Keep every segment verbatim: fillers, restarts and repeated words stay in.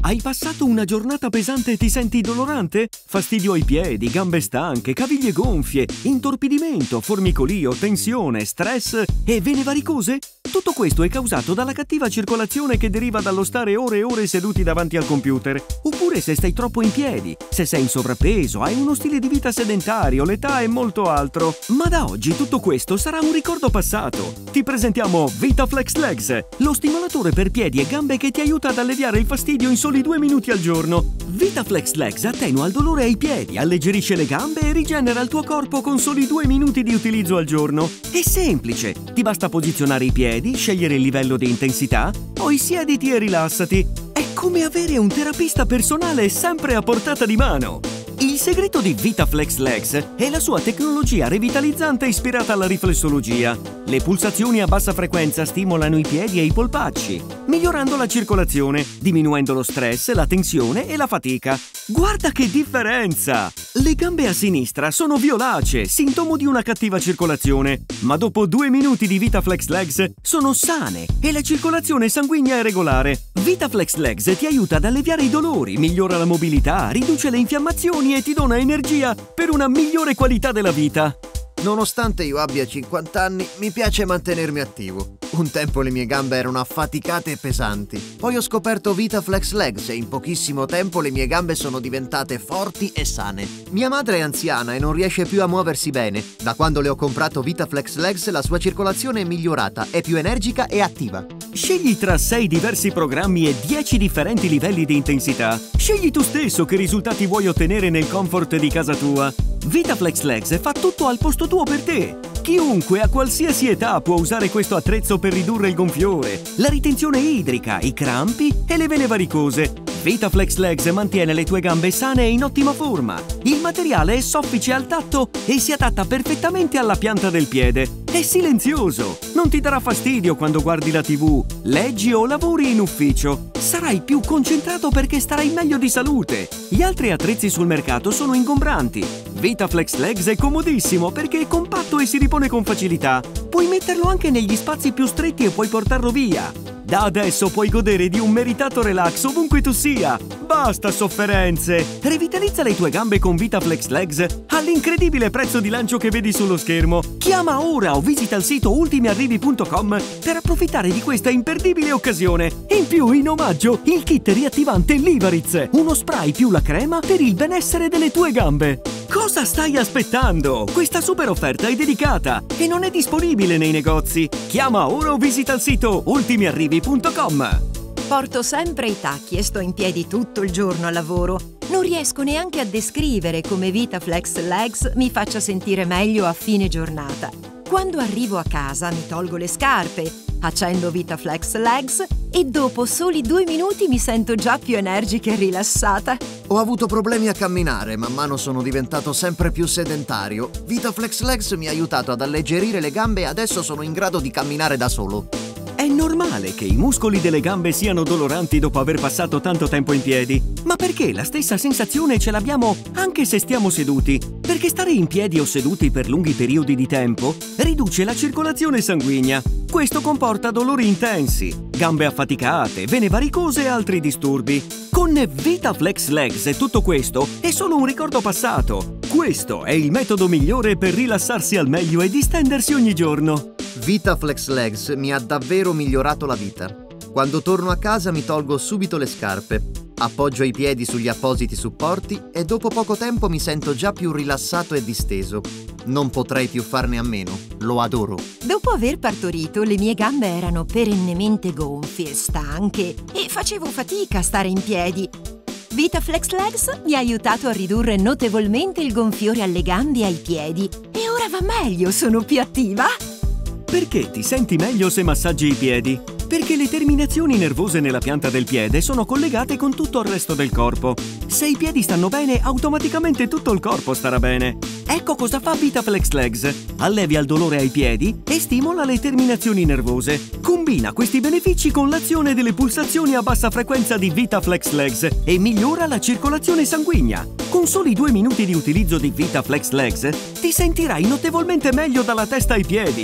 Hai passato una giornata pesante e ti senti dolorante? Fastidio ai piedi, gambe stanche, caviglie gonfie, intorpidimento, formicolio, tensione, stress e vene varicose? Tutto questo è causato dalla cattiva circolazione che deriva dallo stare ore e ore seduti davanti al computer. Oppure se stai troppo in piedi, se sei in sovrappeso, hai uno stile di vita sedentario, l'età e molto altro. Ma da oggi tutto questo sarà un ricordo passato. Ti presentiamo VitaFlex Legs, lo stimolatore per piedi e gambe che ti aiuta ad alleviare il fastidio in soli due minuti al giorno. VitaFlex Legs attenua il dolore ai piedi, alleggerisce le gambe e rigenera il tuo corpo con soli due minuti di utilizzo al giorno. È semplice, ti basta posizionare i piedi, scegliere il livello di intensità, poi siediti e rilassati. È come avere un terapista personale sempre a portata di mano. Il segreto di VitaFlex Legs è la sua tecnologia revitalizzante ispirata alla riflessologia. Le pulsazioni a bassa frequenza stimolano i piedi e i polpacci, migliorando la circolazione, diminuendo lo stress, la tensione e la fatica. Guarda che differenza! Le gambe a sinistra sono violacee, sintomo di una cattiva circolazione, ma dopo due minuti di VitaFlex Legs sono sane e la circolazione sanguigna è regolare. VitaFlex Legs ti aiuta ad alleviare i dolori, migliora la mobilità, riduce le infiammazioni e ti dona energia per una migliore qualità della vita. Nonostante io abbia cinquanta anni, mi piace mantenermi attivo. Un tempo le mie gambe erano affaticate e pesanti. Poi ho scoperto VitaFlex Legs e in pochissimo tempo le mie gambe sono diventate forti e sane. Mia madre è anziana e non riesce più a muoversi bene. Da quando le ho comprato VitaFlex Legs la sua circolazione è migliorata, è più energica e attiva. Scegli tra sei diversi programmi e dieci differenti livelli di intensità. Scegli tu stesso che risultati vuoi ottenere nel comfort di casa tua. VitaFlex Legs fa tutto al posto tuo per te. Chiunque a qualsiasi età può usare questo attrezzo per ridurre il gonfiore, la ritenzione idrica, i crampi e le vene varicose. VitaFlex Legs mantiene le tue gambe sane e in ottima forma. Il materiale è soffice al tatto e si adatta perfettamente alla pianta del piede. È silenzioso, non ti darà fastidio quando guardi la tivù, leggi o lavori in ufficio. Sarai più concentrato perché starai meglio di salute. Gli altri attrezzi sul mercato sono ingombranti. VitaFlex Legs è comodissimo perché è compatto e si ripone con facilità. Puoi metterlo anche negli spazi più stretti e puoi portarlo via. Da adesso puoi godere di un meritato relax ovunque tu sia. Basta sofferenze! Revitalizza le tue gambe con VitaFlex Legs all'incredibile prezzo di lancio che vedi sullo schermo. Chiama ora o visita il sito ultimi arrivi punto com per approfittare di questa imperdibile occasione. In più, in omaggio, il kit riattivante Livaritz, uno spray più la crema per il benessere delle tue gambe. Cosa stai aspettando? Questa super offerta è dedicata e non è disponibile nei negozi. Chiama ora o visita il sito ultimi arrivi punto com. Porto sempre i tacchi e sto in piedi tutto il giorno al lavoro. Non riesco neanche a descrivere come VitaFlex Legs mi faccia sentire meglio a fine giornata. Quando arrivo a casa mi tolgo le scarpe, accendo VitaFlex Legs e dopo soli due minuti mi sento già più energica e rilassata. Ho avuto problemi a camminare, man mano sono diventato sempre più sedentario. VitaFlex Legs mi ha aiutato ad alleggerire le gambe e adesso sono in grado di camminare da solo. È normale che i muscoli delle gambe siano doloranti dopo aver passato tanto tempo in piedi, ma perché la stessa sensazione ce l'abbiamo anche se stiamo seduti? Perché stare in piedi o seduti per lunghi periodi di tempo riduce la circolazione sanguigna. Questo comporta dolori intensi, gambe affaticate, vene varicose e altri disturbi. Con VitaFlex Legs tutto questo è solo un ricordo passato. Questo è il metodo migliore per rilassarsi al meglio e distendersi ogni giorno. VitaFlex Legs mi ha davvero migliorato la vita. Quando torno a casa mi tolgo subito le scarpe, appoggio i piedi sugli appositi supporti e dopo poco tempo mi sento già più rilassato e disteso. Non potrei più farne a meno, lo adoro. Dopo aver partorito, le mie gambe erano perennemente gonfie, stanche e facevo fatica a stare in piedi. VitaFlex Legs mi ha aiutato a ridurre notevolmente il gonfiore alle gambe e ai piedi e ora va meglio, sono più attiva. Perché ti senti meglio se massaggi i piedi? Perché le terminazioni nervose nella pianta del piede sono collegate con tutto il resto del corpo. Se i piedi stanno bene, automaticamente tutto il corpo starà bene. Ecco cosa fa VitaFlex Legs. Allevia il dolore ai piedi e stimola le terminazioni nervose. Combina questi benefici con l'azione delle pulsazioni a bassa frequenza di VitaFlex Legs e migliora la circolazione sanguigna. Con soli due minuti di utilizzo di VitaFlex Legs ti sentirai notevolmente meglio dalla testa ai piedi. La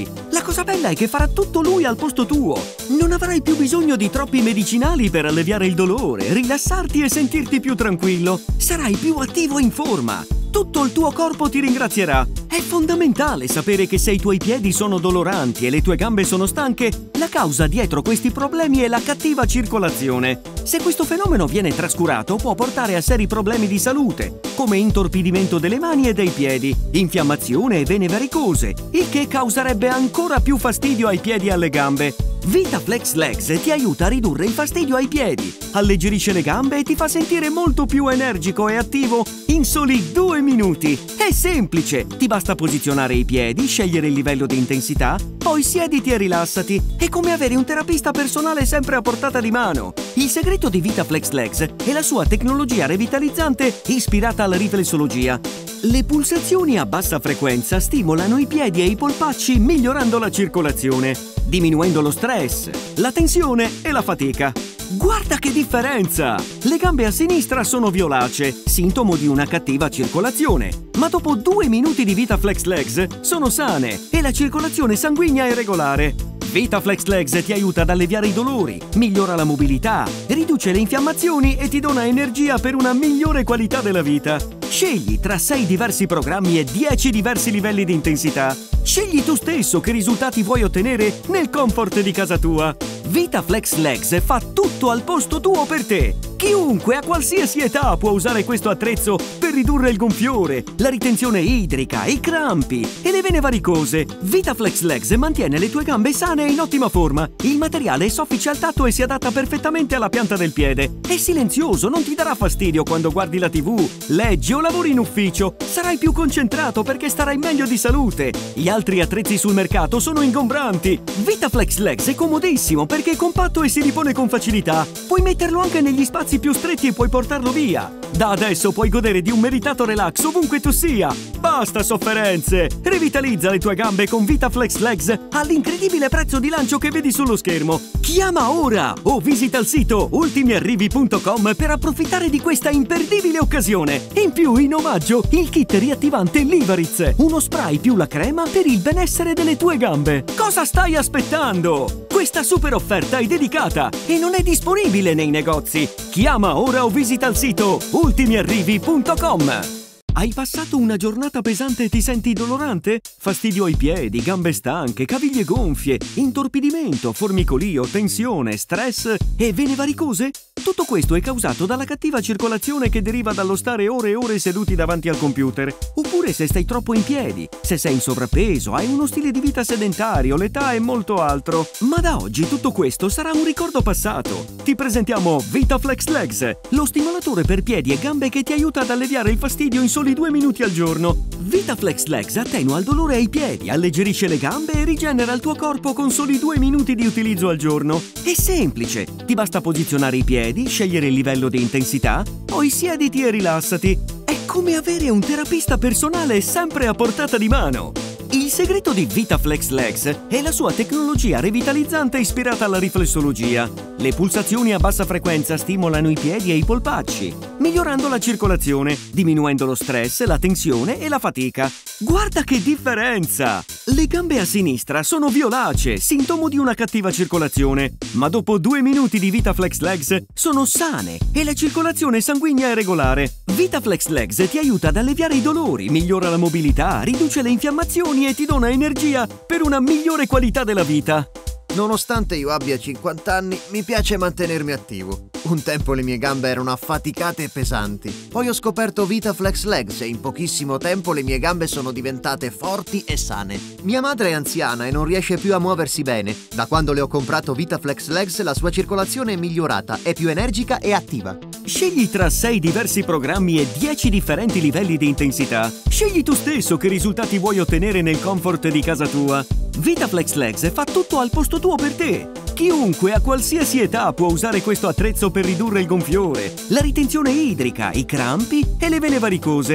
cosa bella è che farà tutto lui al posto tuo. Non avrai più bisogno di troppi medicinali per alleviare il dolore, rilassarti e sentirti più tranquillo. Sarai più attivo e in forma. Tutto il tuo corpo ti ringrazierà. È fondamentale sapere che se i tuoi piedi sono doloranti e le tue gambe sono stanche, la causa dietro questi problemi è la cattiva circolazione. Se questo fenomeno viene trascurato, può portare a seri problemi di salute, come intorpidimento delle mani e dei piedi, infiammazione e vene varicose, il che causerebbe ancora più fastidio ai piedi e alle gambe. VitaFlex Legs ti aiuta a ridurre il fastidio ai piedi, alleggerisce le gambe e ti fa sentire molto più energico e attivo in soli due minuti. È semplice, ti basta posizionare i piedi, scegliere il livello di intensità, poi siediti e rilassati. È come avere un terapista personale sempre a portata di mano. Il segreto di VitaFlex Legs è la sua tecnologia revitalizzante ispirata alla riflessologia. Le pulsazioni a bassa frequenza stimolano i piedi e i polpacci migliorando la circolazione, diminuendo lo stress, la tensione e la fatica. Guarda che differenza! Le gambe a sinistra sono violacee, sintomo di una cattiva circolazione. Ma dopo due minuti di VitaFlex Legs sono sane e la circolazione sanguigna è regolare. VitaFlex Legs ti aiuta ad alleviare i dolori, migliora la mobilità, riduce le infiammazioni e ti dona energia per una migliore qualità della vita. Scegli tra sei diversi programmi e dieci diversi livelli di intensità. Scegli tu stesso che risultati vuoi ottenere nel comfort di casa tua. VitaFlex Legs fa tutto al posto tuo per te. Chiunque a qualsiasi età può usare questo attrezzo per ridurre il gonfiore, la ritenzione idrica, i crampi e le vene varicose. VitaFlex Legs mantiene le tue gambe sane e in ottima forma. Il materiale è soffice al tatto e si adatta perfettamente alla pianta del piede. È silenzioso, non ti darà fastidio quando guardi la tivù, leggi o lavori in ufficio. Sarai più concentrato perché starai meglio di salute. Gli altri attrezzi sul mercato sono ingombranti. VitaFlex Legs è comodissimo perché è compatto e si ripone con facilità. Puoi metterlo anche negli spazi più stretti e puoi portarlo via. Da adesso puoi godere di un meritato relax ovunque tu sia. Basta sofferenze! Rivitalizza le tue gambe con VitaFlex Legs all'incredibile prezzo di lancio che vedi sullo schermo. Chiama ora o visita il sito ultimi arrivi punto com per approfittare di questa imperdibile occasione. In più, in omaggio, il kit riattivante Livariz, uno spray più la crema per il benessere delle tue gambe. Cosa stai aspettando? Questa super offerta è dedicata e non è disponibile nei negozi. Chiama ora o visita il sito ultimi arrivi punto com. Hai passato una giornata pesante e ti senti dolorante? Fastidio ai piedi, gambe stanche, caviglie gonfie, intorpidimento, formicolio, tensione, stress e vene varicose? Tutto questo è causato dalla cattiva circolazione che deriva dallo stare ore e ore seduti davanti al computer. Oppure se stai troppo in piedi, se sei in sovrappeso, hai uno stile di vita sedentario, l'età e molto altro. Ma da oggi tutto questo sarà un ricordo passato. Ti presentiamo VitaFlex Legs, lo stimolatore per piedi e gambe che ti aiuta ad alleviare il fastidio in soli due minuti al giorno. VitaFlex Legs attenua il dolore ai piedi, alleggerisce le gambe e rigenera il tuo corpo con soli due minuti di utilizzo al giorno. È semplice, ti basta posizionare i piedi, scegliere il livello di intensità, poi siediti e rilassati. È come avere un terapista personale sempre a portata di mano. Il segreto di VitaFlex Legs è la sua tecnologia revitalizzante ispirata alla riflessologia. Le pulsazioni a bassa frequenza stimolano i piedi e i polpacci, migliorando la circolazione, diminuendo lo stress, la tensione e la fatica. Guarda che differenza! Le gambe a sinistra sono violacee, sintomo di una cattiva circolazione, ma dopo due minuti di VitaFlex Legs sono sane e la circolazione sanguigna è regolare. VitaFlex Legs ti aiuta ad alleviare i dolori, migliora la mobilità, riduce le infiammazioni e ti dona energia per una migliore qualità della vita. Nonostante io abbia cinquanta anni, mi piace mantenermi attivo. Un tempo le mie gambe erano affaticate e pesanti. Poi ho scoperto VitaFlex Legs e in pochissimo tempo le mie gambe sono diventate forti e sane. Mia madre è anziana e non riesce più a muoversi bene. Da quando le ho comprato VitaFlex Legs la sua circolazione è migliorata, è più energica e attiva. Scegli tra sei diversi programmi e dieci differenti livelli di intensità. Scegli tu stesso che risultati vuoi ottenere nel comfort di casa tua. VitaFlex Legs fa tutto al posto tuo per te. Chiunque a qualsiasi età può usare questo attrezzo per ridurre il gonfiore, la ritenzione idrica, i crampi e le vene varicose.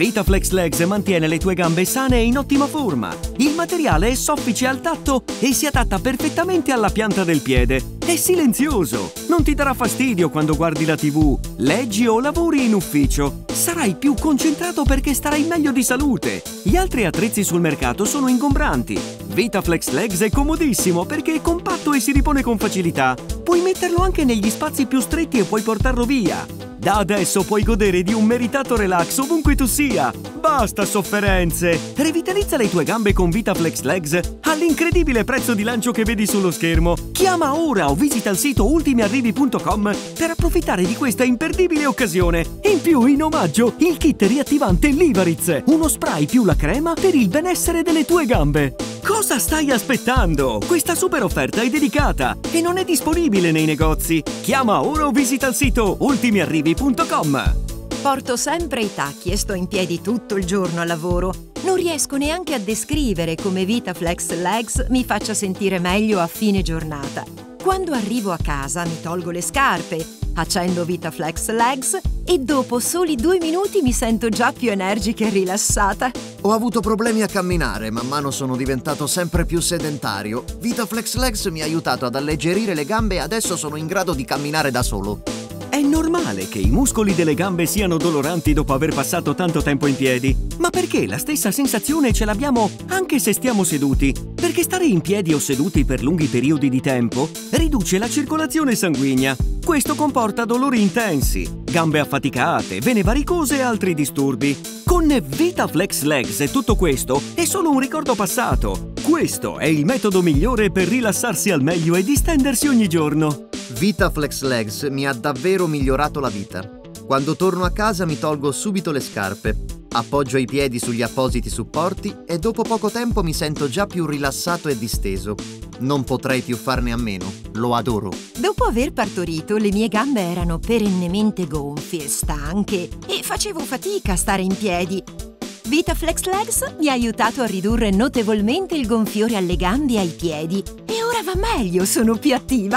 VitaFlex Legs mantiene le tue gambe sane e in ottima forma. Il materiale è soffice al tatto e si adatta perfettamente alla pianta del piede. È silenzioso, non ti darà fastidio quando guardi la tivù, leggi o lavori in ufficio. Sarai più concentrato perché starai meglio di salute. Gli altri attrezzi sul mercato sono ingombranti. VitaFlex Legs è comodissimo perché è compatto e si ripone con facilità. Puoi metterlo anche negli spazi più stretti e puoi portarlo via. Da adesso puoi godere di un meritato relax ovunque tu sia. Basta sofferenze! Rivitalizza le tue gambe con VitaFlex Legs all'incredibile prezzo di lancio che vedi sullo schermo. Chiama ora o visita il sito ultimi arrivi punto com per approfittare di questa imperdibile occasione. In più, in omaggio, il kit riattivante Livaritz, uno spray più la crema per il benessere delle tue gambe. Cosa stai aspettando? Questa super offerta è dedicata e non è disponibile nei negozi. Chiama ora o visita il sito ultimi arrivi punto com. Porto sempre i tacchi e sto in piedi tutto il giorno al lavoro. Non riesco neanche a descrivere come VitaFlex Legs mi faccia sentire meglio a fine giornata. Quando arrivo a casa mi tolgo le scarpe, accendo VitaFlex Legs e dopo soli due minuti mi sento già più energica e rilassata. Ho avuto problemi a camminare, man mano sono diventato sempre più sedentario. VitaFlex Legs mi ha aiutato ad alleggerire le gambe e adesso sono in grado di camminare da solo. È normale che i muscoli delle gambe siano doloranti dopo aver passato tanto tempo in piedi, ma perché la stessa sensazione ce l'abbiamo anche se stiamo seduti? Perché stare in piedi o seduti per lunghi periodi di tempo riduce la circolazione sanguigna. Questo comporta dolori intensi, gambe affaticate, vene varicose e altri disturbi. Con VitaFlex Legs tutto questo è solo un ricordo passato. Questo è il metodo migliore per rilassarsi al meglio e distendersi ogni giorno. VitaFlex Legs mi ha davvero migliorato la vita. Quando torno a casa mi tolgo subito le scarpe, appoggio i piedi sugli appositi supporti e dopo poco tempo mi sento già più rilassato e disteso. Non potrei più farne a meno, lo adoro. Dopo aver partorito, le mie gambe erano perennemente gonfie, stanche e facevo fatica a stare in piedi. VitaFlex Legs mi ha aiutato a ridurre notevolmente il gonfiore alle gambe e ai piedi e ora va meglio, sono più attiva.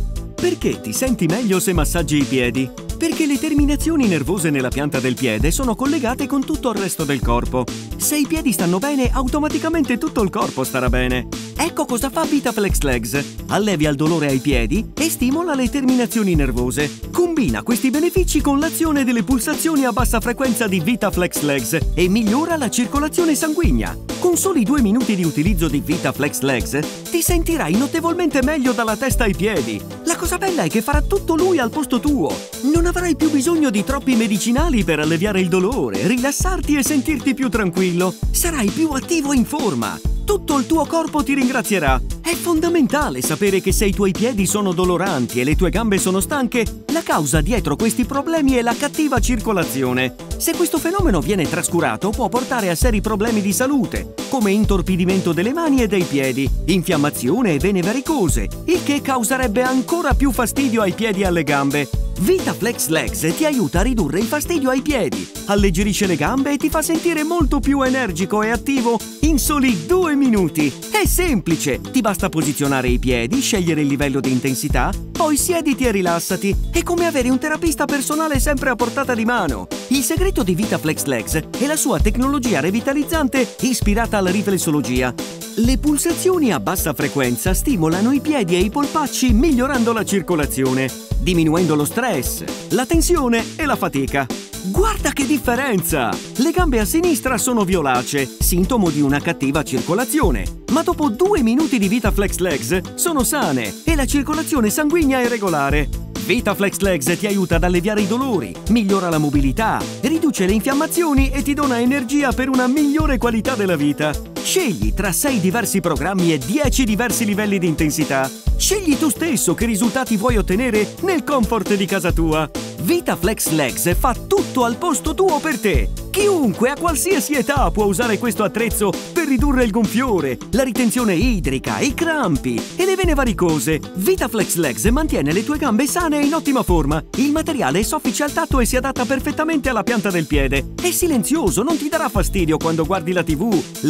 Perché ti senti meglio se massaggi i piedi? Perché le terminazioni nervose nella pianta del piede sono collegate con tutto il resto del corpo. Se i piedi stanno bene, automaticamente tutto il corpo starà bene. Ecco cosa fa VitaFlex Legs. Allevia il dolore ai piedi e stimola le terminazioni nervose. Combina questi benefici con l'azione delle pulsazioni a bassa frequenza di VitaFlex Legs e migliora la circolazione sanguigna. Con soli due minuti di utilizzo di VitaFlex Legs ti sentirai notevolmente meglio dalla testa ai piedi. La cosa bella è che farà tutto lui al posto tuo. Non avrai più bisogno di troppi medicinali per alleviare il dolore, rilassarti e sentirti più tranquillo. Sarai più attivo e in forma. Tutto il tuo corpo ti ringrazierà. È fondamentale sapere che se i tuoi piedi sono doloranti e le tue gambe sono stanche, la causa dietro questi problemi è la cattiva circolazione. Se questo fenomeno viene trascurato, può portare a seri problemi di salute, come intorpidimento delle mani e dei piedi, infiammazione e vene varicose, il che causerebbe ancora più fastidio ai piedi e alle gambe. VitaFlex Legs ti aiuta a ridurre il fastidio ai piedi, alleggerisce le gambe e ti fa sentire molto più energico e attivo in soli due minuti. È semplice, ti basta posizionare i piedi, scegliere il livello di intensità, poi siediti e rilassati. È come avere un terapista personale sempre a portata di mano. Il segreto di VitaFlex Legs è la sua tecnologia revitalizzante ispirata alla riflessologia. Le pulsazioni a bassa frequenza stimolano i piedi e i polpacci migliorando la circolazione, diminuendo lo stress, la tensione e la fatica. Guarda che differenza! Le gambe a sinistra sono violacee, sintomo di una cattiva circolazione. Ma dopo due minuti di VitaFlex Legs sono sane e la circolazione sanguigna è regolare. VitaFlex Legs ti aiuta ad alleviare i dolori, migliora la mobilità, riduce le infiammazioni e ti dona energia per una migliore qualità della vita. Scegli tra sei diversi programmi e dieci diversi livelli di intensità. Scegli tu stesso che risultati vuoi ottenere nel comfort di casa tua. VitaFlex Legs fa tutto al posto tuo per te. Chiunque a qualsiasi età può usare questo attrezzo per ridurre il gonfiore, la ritenzione idrica, i crampi e le vene varicose. VitaFlex Legs mantiene le tue gambe sane e in ottima forma. Il materiale è soffice al tatto e si adatta perfettamente alla pianta del piede. È silenzioso, non ti darà fastidio quando guardi la tivù, leggi o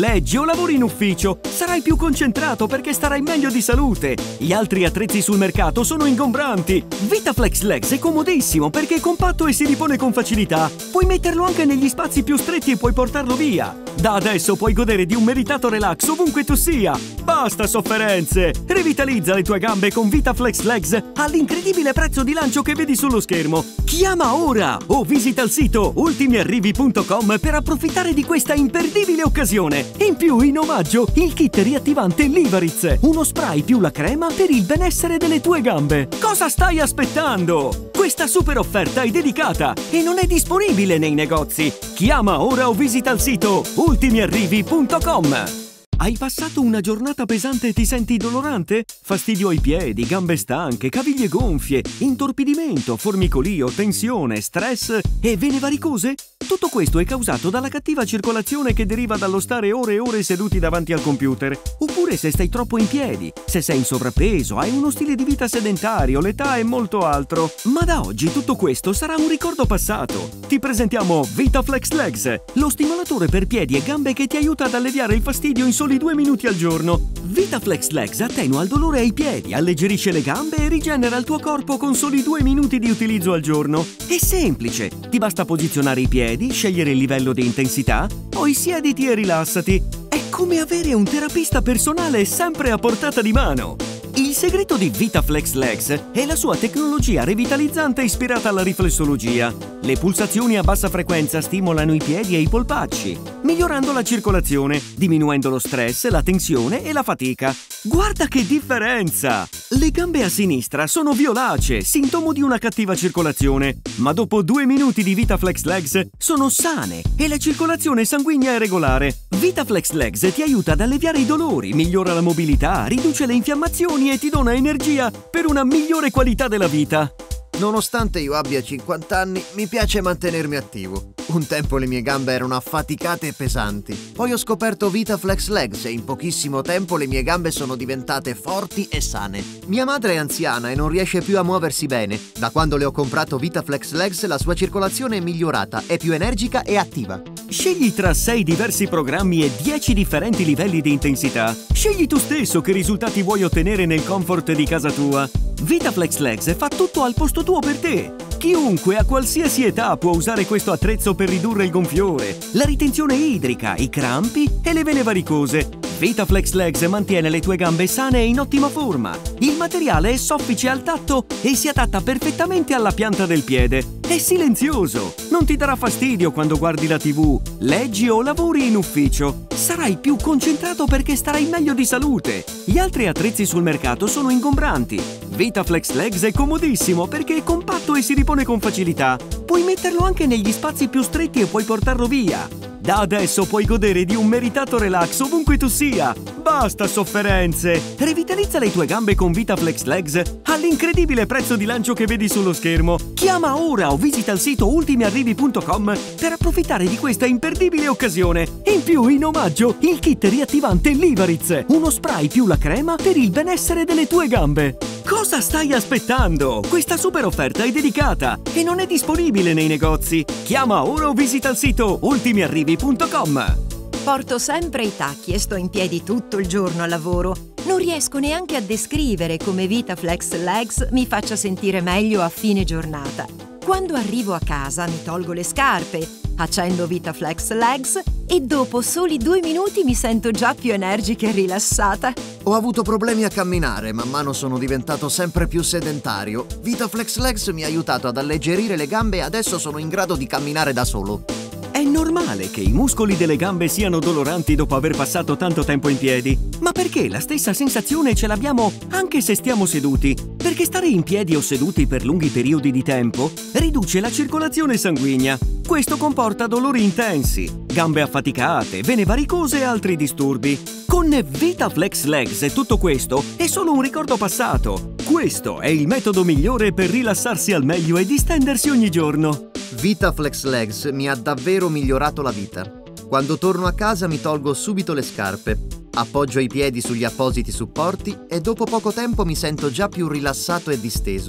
lavori in ufficio, sarai più concentrato perché starai meglio di salute. Gli altri attrezzi sul mercato sono ingombranti. VitaFlex Legs è comodissimo perché è compatto e si ripone con facilità. Puoi metterlo anche negli spazi più stretti e puoi portarlo via. Da adesso puoi godere di un meritato relax ovunque tu sia. Basta sofferenze! Rivitalizza le tue gambe con VitaFlex Legs all'incredibile prezzo di lancio che vedi sullo schermo. Chiama ora o visita il sito ultimi arrivi punto com per approfittare di questa imperdibile occasione. In più, in omaggio, il kit riattivante Livaritz, uno spray più la crema per il benessere delle tue gambe. Cosa stai aspettando? Questa super offerta è dedicata e non è disponibile nei negozi. Chiama ora o visita il sito ultimi arrivi punto com. Hai passato una giornata pesante e ti senti dolorante? Fastidio ai piedi, gambe stanche, caviglie gonfie, intorpidimento, formicolio, tensione, stress e vene varicose? Tutto questo è causato dalla cattiva circolazione che deriva dallo stare ore e ore seduti davanti al computer. Oppure se stai troppo in piedi, se sei in sovrappeso, hai uno stile di vita sedentario, l'età e molto altro. Ma da oggi tutto questo sarà un ricordo passato. Ti presentiamo VitaFlex Legs, lo stimolatore per piedi e gambe che ti aiuta ad alleviare il fastidio in soli due minuti al giorno. VitaFlex Legs attenua il dolore ai piedi, alleggerisce le gambe e rigenera il tuo corpo con soli due minuti di utilizzo al giorno. È semplice, ti basta posizionare i piedi, scegliere il livello di intensità, poi siediti e rilassati. È come avere un terapista personale sempre a portata di mano. Il segreto di VitaFlex Legs è la sua tecnologia revitalizzante ispirata alla riflessologia. Le pulsazioni a bassa frequenza stimolano i piedi e i polpacci, migliorando la circolazione, diminuendo lo stress, la tensione e la fatica. Guarda che differenza! Le gambe a sinistra sono violacee, sintomo di una cattiva circolazione, ma dopo due minuti di VitaFlex Legs sono sane e la circolazione sanguigna è regolare. VitaFlex Legs ti aiuta ad alleviare i dolori, migliora la mobilità, riduce le infiammazioni e ti dona energia per una migliore qualità della vita. Nonostante io abbia cinquanta anni, mi piace mantenermi attivo. Un tempo le mie gambe erano affaticate e pesanti. Poi ho scoperto VitaFlex Legs e in pochissimo tempo le mie gambe sono diventate forti e sane. Mia madre è anziana e non riesce più a muoversi bene. Da quando le ho comprato VitaFlex Legs la sua circolazione è migliorata, è più energica e attiva. Scegli tra sei diversi programmi e dieci differenti livelli di intensità. Scegli tu stesso che risultati vuoi ottenere nel comfort di casa tua. VitaFlex Legs fa tutto al posto tuo per te. Chiunque a qualsiasi età può usare questo attrezzo per ridurre il gonfiore, la ritenzione idrica, i crampi e le vene varicose. VitaFlex Legs mantiene le tue gambe sane e in ottima forma. Il materiale è soffice al tatto e si adatta perfettamente alla pianta del piede. È silenzioso, non ti darà fastidio quando guardi la tivù, leggi o lavori in ufficio. Sarai più concentrato perché starai meglio di salute. Gli altri attrezzi sul mercato sono ingombranti. VitaFlex Legs è comodissimo perché è compatto e si ripone con facilità. Puoi metterlo anche negli spazi più stretti e puoi portarlo via. Da adesso puoi godere di un meritato relax ovunque tu sia. Basta sofferenze! Revitalizza le tue gambe con VitaFlex Legs all'incredibile prezzo di lancio che vedi sullo schermo. Chiama ora o visita il sito ultimi arrivi punto com per approfittare di questa imperdibile occasione. In più, in omaggio, il kit riattivante Livaritz, uno spray più la crema per il benessere delle tue gambe. Cosa stai aspettando? Questa super offerta è dedicata e non è disponibile nei negozi. Chiama ora o visita il sito ultimi arrivi punto com. Porto sempre i tacchi e sto in piedi tutto il giorno al lavoro. Non riesco neanche a descrivere come VitaFlex Legs mi faccia sentire meglio a fine giornata. Quando arrivo a casa mi tolgo le scarpe, accendo VitaFlex Legs e dopo soli due minuti mi sento già più energica e rilassata. Ho avuto problemi a camminare, man mano sono diventato sempre più sedentario. VitaFlex Legs mi ha aiutato ad alleggerire le gambe e adesso sono in grado di camminare da solo. È normale che i muscoli delle gambe siano doloranti dopo aver passato tanto tempo in piedi, ma perché la stessa sensazione ce l'abbiamo anche se stiamo seduti? Perché stare in piedi o seduti per lunghi periodi di tempo riduce la circolazione sanguigna. Questo comporta dolori intensi, gambe affaticate, vene varicose e altri disturbi. Con VitaFlex Legs tutto questo è solo un ricordo passato. Questo è il metodo migliore per rilassarsi al meglio e distendersi ogni giorno. VitaFlex Legs mi ha davvero migliorato la vita. Quando torno a casa mi tolgo subito le scarpe, appoggio i piedi sugli appositi supporti e dopo poco tempo mi sento già più rilassato e disteso.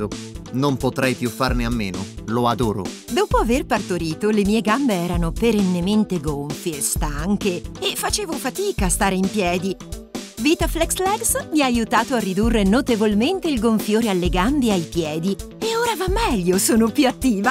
Non potrei più farne a meno. Lo adoro. Dopo aver partorito, le mie gambe erano perennemente gonfie, stanche e facevo fatica a stare in piedi. VitaFlex Legs mi ha aiutato a ridurre notevolmente il gonfiore alle gambe e ai piedi. E ora va meglio, sono più attiva.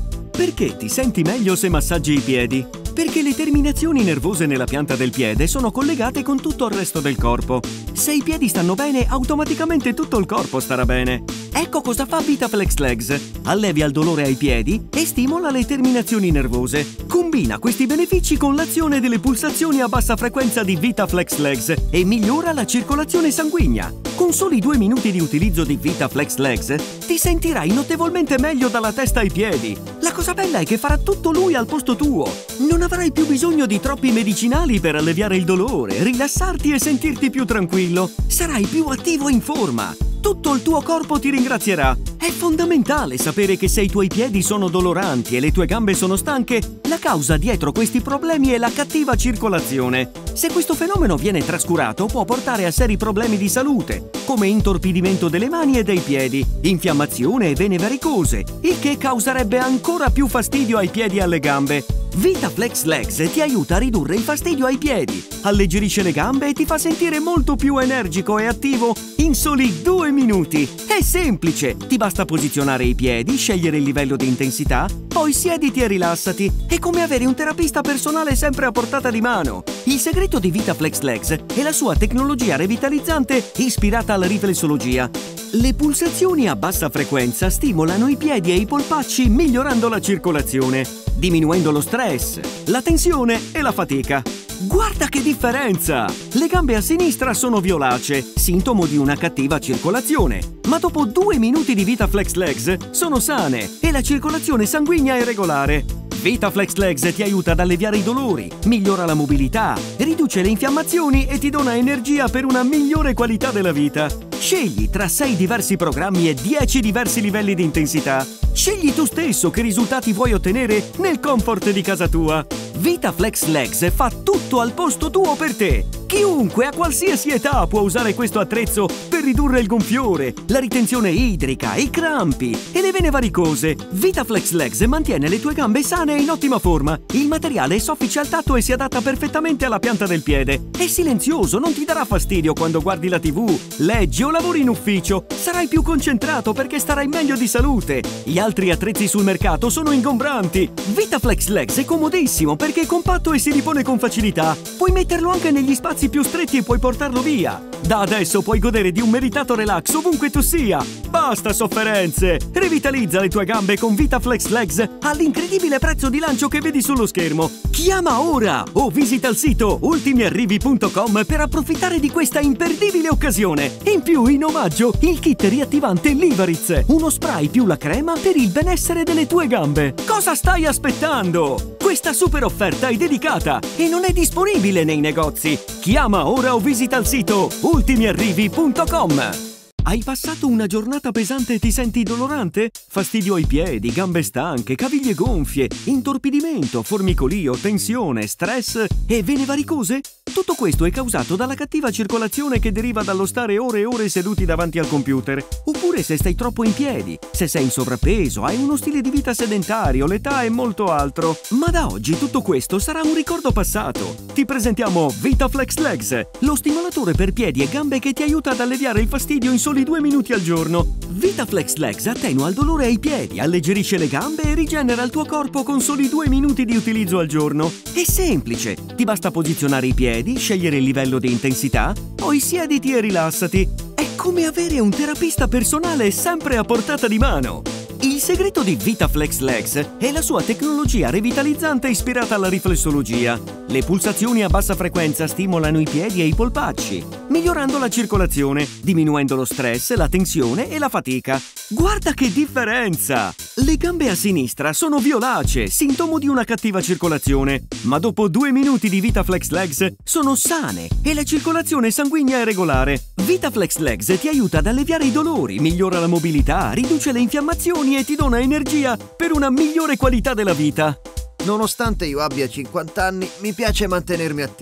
Perché ti senti meglio se massaggi i piedi? Perché le terminazioni nervose nella pianta del piede sono collegate con tutto il resto del corpo. Se i piedi stanno bene, automaticamente tutto il corpo starà bene. Ecco cosa fa VitaFlex Legs. Allevia il dolore ai piedi e stimola le terminazioni nervose. Combina questi benefici con l'azione delle pulsazioni a bassa frequenza di VitaFlex Legs e migliora la circolazione sanguigna. Con soli due minuti di utilizzo di VitaFlex Legs ti sentirai notevolmente meglio dalla testa ai piedi. La cosa bella è che farà tutto lui al posto tuo. Non avrai più bisogno di troppi medicinali per alleviare il dolore, rilassarti e sentirti più tranquillo. Sarai più attivo e in forma. Tutto il tuo corpo ti ringrazierà. È fondamentale sapere che se i tuoi piedi sono doloranti e le tue gambe sono stanche, la causa dietro questi problemi è la cattiva circolazione. Se questo fenomeno viene trascurato, può portare a seri problemi di salute, come intorpidimento delle mani e dei piedi, infiammazione e vene varicose, il che causerebbe ancora più fastidio ai piedi e alle gambe. VitaFlex Legs ti aiuta a ridurre il fastidio ai piedi, alleggerisce le gambe e ti fa sentire molto più energico e attivo in soli due minuti. È semplice, ti basta posizionare i piedi, scegliere il livello di intensità, poi siediti e rilassati. È come avere un terapista personale sempre a portata di mano. Il segreto di VitaFlex Legs è la sua tecnologia revitalizzante ispirata alla riflessologia. Le pulsazioni a bassa frequenza stimolano i piedi e i polpacci migliorando la circolazione, diminuendo lo stress, la tensione e la fatica. Guarda che differenza! Le gambe a sinistra sono violacee, sintomo di una cattiva circolazione. Ma dopo due minuti di VitaFlex Legs sono sane e la circolazione sanguigna è regolare. VitaFlex Legs ti aiuta ad alleviare i dolori, migliora la mobilità, riduce le infiammazioni e ti dona energia per una migliore qualità della vita. Scegli tra sei diversi programmi e dieci diversi livelli di intensità. Scegli tu stesso che risultati vuoi ottenere nel comfort di casa tua. VitaFlex Legs fa tutto al posto tuo per te. Chiunque a qualsiasi età può usare questo attrezzo per ridurre il gonfiore, la ritenzione idrica, i crampi e le vene varicose. VitaFlex Legs mantiene le tue gambe sane e in ottima forma. Il materiale è soffice al tatto e si adatta perfettamente alla pianta del piede. È silenzioso, non ti darà fastidio quando guardi la tivù, leggi o lavori in ufficio. Sarai più concentrato perché starai meglio di salute. Gli altri attrezzi sul mercato sono ingombranti. VitaFlex Legs è comodissimo perché è compatto e si ripone con facilità. Puoi metterlo anche negli spazi più stretti e puoi portarlo via. Da adesso puoi godere di un meritato relax ovunque tu sia. Basta sofferenze! Rivitalizza le tue gambe con VitaFlex Legs all'incredibile prezzo di lancio che vedi sullo schermo. Chiama ora o visita il sito ultimiarrivi punto com per approfittare di questa imperdibile occasione. In più, in omaggio, il kit riattivante Livariz, uno spray più la crema per il benessere delle tue gambe. Cosa stai aspettando? Questa super offerta è dedicata e non è disponibile nei negozi. Chiama ora o visita il sito ultimiarrivi punto com. Hai passato una giornata pesante e ti senti dolorante? Fastidio ai piedi, gambe stanche, caviglie gonfie, intorpidimento, formicolio, tensione, stress e vene varicose? Tutto questo è causato dalla cattiva circolazione che deriva dallo stare ore e ore seduti davanti al computer. Oppure se stai troppo in piedi, se sei in sovrappeso, hai uno stile di vita sedentario, l'età e molto altro. Ma da oggi tutto questo sarà un ricordo passato. Ti presentiamo VitaFlex Legs, lo stimolatore per piedi e gambe che ti aiuta ad alleviare il fastidio in soli due minuti al giorno. VitaFlex Legs attenua il dolore ai piedi, alleggerisce le gambe e rigenera il tuo corpo con soli due minuti di utilizzo al giorno. È semplice, ti basta posizionare i piedi, scegliere il livello di intensità, poi siediti e rilassati. È come avere un terapista personale sempre a portata di mano. Il segreto di VitaFlex Legs è la sua tecnologia revitalizzante ispirata alla riflessologia. Le pulsazioni a bassa frequenza stimolano i piedi e i polpacci, migliorando la circolazione, diminuendo lo stress, la tensione e la fatica. Guarda che differenza! Le gambe a sinistra sono violacee, sintomo di una cattiva circolazione, ma dopo due minuti di VitaFlex Legs sono sane e la circolazione sanguigna è regolare. VitaFlex Legs ti aiuta ad alleviare i dolori, migliora la mobilità, riduce le infiammazioni e ti dona energia per una migliore qualità della vita. Nonostante io abbia cinquanta anni, mi piace mantenermi attivo.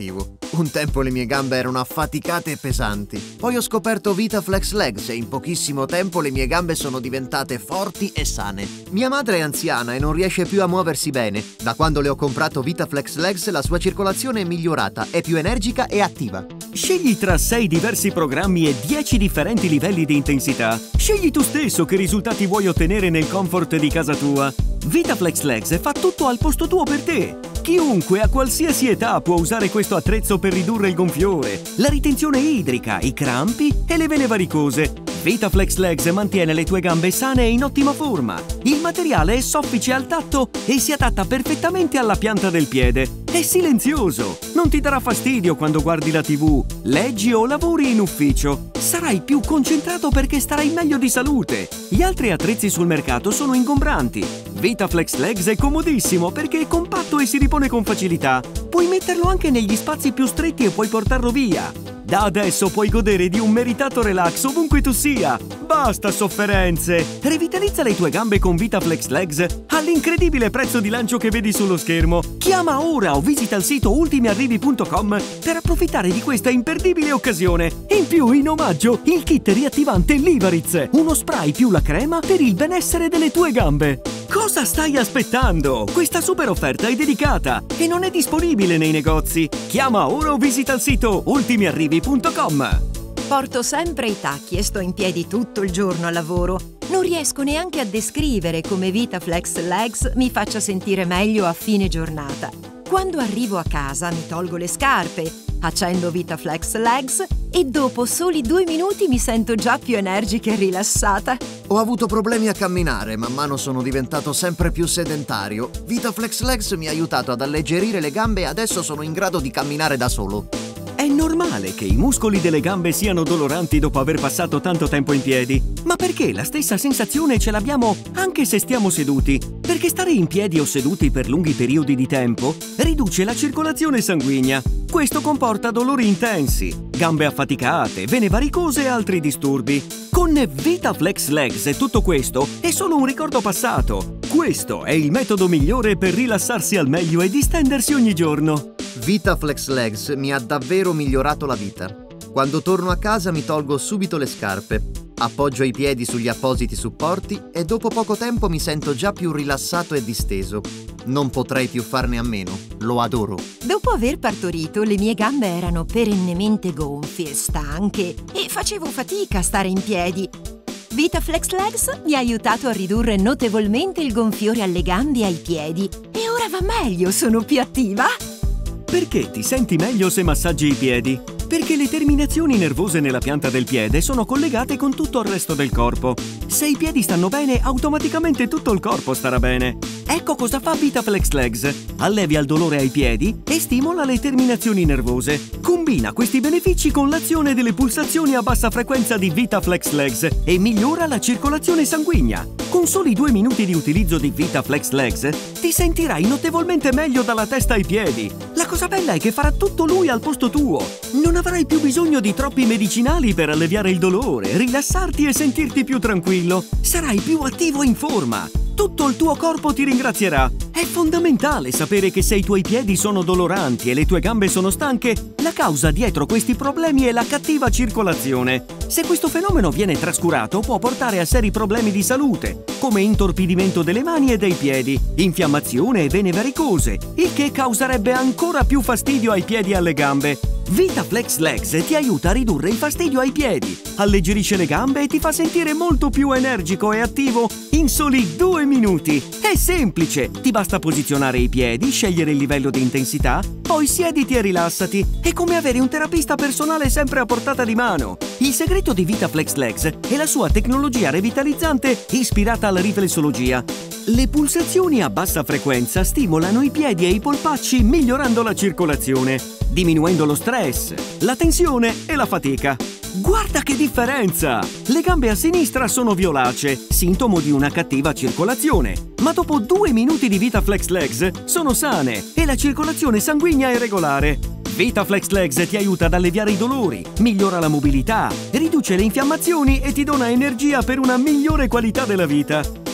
Un tempo le mie gambe erano affaticate e pesanti. Poi ho scoperto VitaFlex Legs e in pochissimo tempo le mie gambe sono diventate forti e sane. Mia madre è anziana e non riesce più a muoversi bene. Da quando le ho comprato VitaFlex Legs la sua circolazione è migliorata, è più energica e attiva. Scegli tra sei diversi programmi e dieci differenti livelli di intensità. Scegli tu stesso che risultati vuoi ottenere nel comfort di casa tua. VitaFlex Legs fa tutto al posto tuo per te. Chiunque a qualsiasi età può usare questo attrezzo per ridurre il gonfiore, la ritenzione idrica, i crampi e le vene varicose. VitaFlex Legs mantiene le tue gambe sane e in ottima forma. Il materiale è soffice al tatto e si adatta perfettamente alla pianta del piede. È silenzioso, non ti darà fastidio quando guardi la tivù, leggi o lavori in ufficio. Sarai più concentrato perché starai meglio di salute. Gli altri attrezzi sul mercato sono ingombranti. VitaFlex Legs è comodissimo perché è compatto e si ripone con facilità. Puoi metterlo anche negli spazi più stretti e puoi portarlo via. Da adesso puoi godere di un meritato relax ovunque tu sia. Basta sofferenze! Rivitalizza le tue gambe con VitaFlex Legs all'incredibile prezzo di lancio che vedi sullo schermo. Chiama ora o visita il sito ultimi arrivi punto com per approfittare di questa imperdibile occasione. In più, in omaggio, il kit riattivante Livaritz, uno spray più la crema per il benessere delle tue gambe. Cosa stai aspettando? Questa super offerta è dedicata e non è disponibile nei negozi. Chiama ora o visita il sito ultimi arrivi punto com. Porto sempre i tacchi e sto in piedi tutto il giorno al lavoro. Non riesco neanche a descrivere come VitaFlex Legs mi faccia sentire meglio a fine giornata. Quando arrivo a casa mi tolgo le scarpe, accendo VitaFlex Legs e dopo soli due minuti mi sento già più energica e rilassata. Ho avuto problemi a camminare, man mano sono diventato sempre più sedentario. VitaFlex Legs mi ha aiutato ad alleggerire le gambe e adesso sono in grado di camminare da solo. È normale che i muscoli delle gambe siano doloranti dopo aver passato tanto tempo in piedi, ma perché la stessa sensazione ce l'abbiamo anche se stiamo seduti? Perché stare in piedi o seduti per lunghi periodi di tempo riduce la circolazione sanguigna. Questo comporta dolori intensi, gambe affaticate, vene varicose e altri disturbi. Con VitaFlex Legs tutto questo è solo un ricordo passato. Questo è il metodo migliore per rilassarsi al meglio e distendersi ogni giorno. VitaFlex Legs mi ha davvero migliorato la vita. Quando torno a casa mi tolgo subito le scarpe, appoggio i piedi sugli appositi supporti e dopo poco tempo mi sento già più rilassato e disteso. Non potrei più farne a meno, lo adoro. Dopo aver partorito, le mie gambe erano perennemente gonfie, stanche e facevo fatica a stare in piedi. VitaFlex Legs mi ha aiutato a ridurre notevolmente il gonfiore alle gambe e ai piedi e ora va meglio, sono più attiva. Perché ti senti meglio se massaggi i piedi? Perché le terminazioni nervose nella pianta del piede sono collegate con tutto il resto del corpo. Se i piedi stanno bene, automaticamente tutto il corpo starà bene. Ecco cosa fa VitaFlex Legs. Allevia il dolore ai piedi e stimola le terminazioni nervose. Combina questi benefici con l'azione delle pulsazioni a bassa frequenza di VitaFlex Legs e migliora la circolazione sanguigna. Con soli due minuti di utilizzo di VitaFlex Legs ti sentirai notevolmente meglio dalla testa ai piedi. La cosa bella è che farà tutto lui al posto tuo. Non avrai più bisogno di troppi medicinali per alleviare il dolore, rilassarti e sentirti più tranquillo. Sarai più attivo e in forma. Tutto il tuo corpo ti ringrazierà. È fondamentale sapere che se i tuoi piedi sono doloranti e le tue gambe sono stanche, la causa dietro questi problemi è la cattiva circolazione. Se questo fenomeno viene trascurato, può portare a seri problemi di salute, come intorpidimento delle mani e dei piedi, infiammazione e vene varicose, il che causerebbe ancora più fastidio ai piedi e alle gambe. VitaFlex Legs ti aiuta a ridurre il fastidio ai piedi, alleggerisce le gambe e ti fa sentire molto più energico e attivo in soli due minuti. È semplice, ti basta posizionare i piedi, scegliere il livello di intensità, poi siediti e rilassati. È come avere un terapista personale sempre a portata di mano. Il segreto di VitaFlex Legs è la sua tecnologia revitalizzante ispirata alla riflessologia. Le pulsazioni a bassa frequenza stimolano i piedi e i polpacci migliorando la circolazione, diminuendo lo stress, la tensione e la fatica. Guarda che differenza! Le gambe a sinistra sono violacee, sintomo di una cattiva circolazione. Ma dopo due minuti di VitaFlex Legs sono sane e la circolazione sanguigna è regolare. VitaFlex Legs ti aiuta ad alleviare i dolori, migliora la mobilità, riduce le infiammazioni e ti dona energia per una migliore qualità della vita.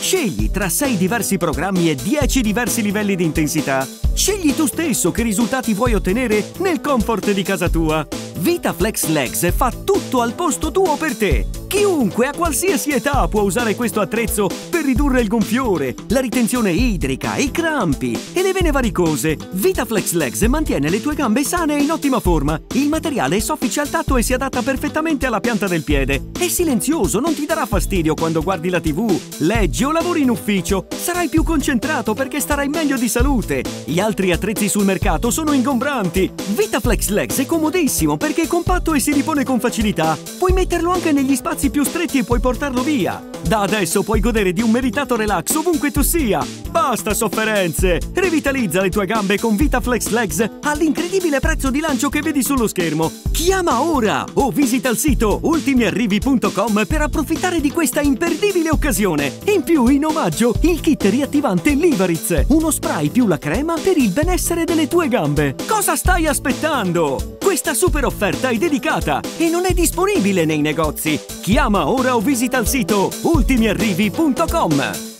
Scegli tra sei diversi programmi e dieci diversi livelli di intensità. Scegli tu stesso che risultati vuoi ottenere nel comfort di casa tua. VitaFlex Legs fa tutto al posto tuo per te. Chiunque a qualsiasi età può usare questo attrezzo per ridurre il gonfiore, la ritenzione idrica, i crampi e le vene varicose. VitaFlex Legs mantiene le tue gambe sane e in ottima forma. Il materiale è soffice al tatto e si adatta perfettamente alla pianta del piede. È silenzioso, non ti darà fastidio quando guardi la tivù, leggi o lavori in ufficio. Sarai più concentrato perché starai meglio di salute. Gli altri attrezzi sul mercato sono ingombranti. VitaFlex Legs è comodissimo perché è compatto e si ripone con facilità. Puoi metterlo anche negli spazi più stretti e puoi portarlo via. Da adesso puoi godere di un meritato relax ovunque tu sia. Basta sofferenze! Rivitalizza le tue gambe con VitaFlex Legs all'incredibile prezzo di lancio che vedi sullo schermo. Chiama ora o visita il sito ultimi arrivi punto com per approfittare di questa imperdibile occasione. In più, in omaggio, il kit riattivante Livariz, uno spray più la crema per il benessere delle tue gambe. Cosa stai aspettando? Questa super offerta è dedicata e non è disponibile nei negozi. Chiama ora o visita il sito ultimi arrivi punto com.